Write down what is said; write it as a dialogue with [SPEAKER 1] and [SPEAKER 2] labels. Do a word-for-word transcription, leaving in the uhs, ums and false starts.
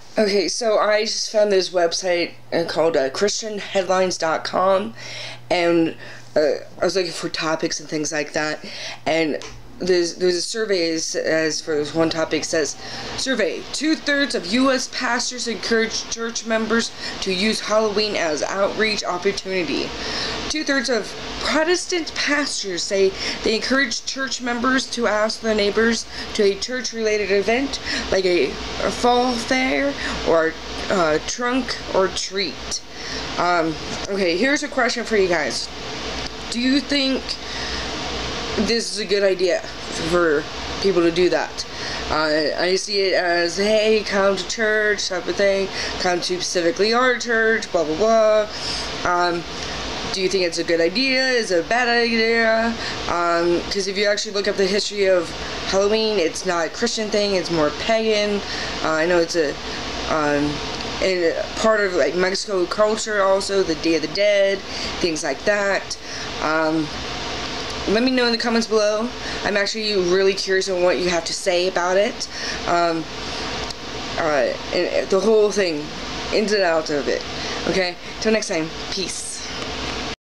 [SPEAKER 1] Okay, so I just found this website uh, called uh, Christian Headlines dot com, and uh, I was looking for topics and things like that, and there's there's a survey as, as for this one topic says, survey, two-thirds of U S pastors encourage church members to use Halloween as outreach opportunity. Two-thirds of Protestant pastors say they encourage church members to ask their neighbors to a church-related event like a, a fall fair or a trunk or treat. Um, okay, here's a question for you guys. Do you think this is a good idea for people to do that? Uh, I see it as, hey, come to church type of thing, come to specifically our church, blah blah blah. Um, do you think it's a good idea? Is it a bad idea? Because um, if you actually look up the history of Halloween, it's not a Christian thing, it's more pagan. Uh, I know it's a um, and part of like Mexico culture also, the Day of the Dead, things like that. Um, Let me know in the comments below. I'm actually really curious on what you have to say about it. Um, uh, and the whole thing, ins and outs of it. Okay? Till next time. Peace.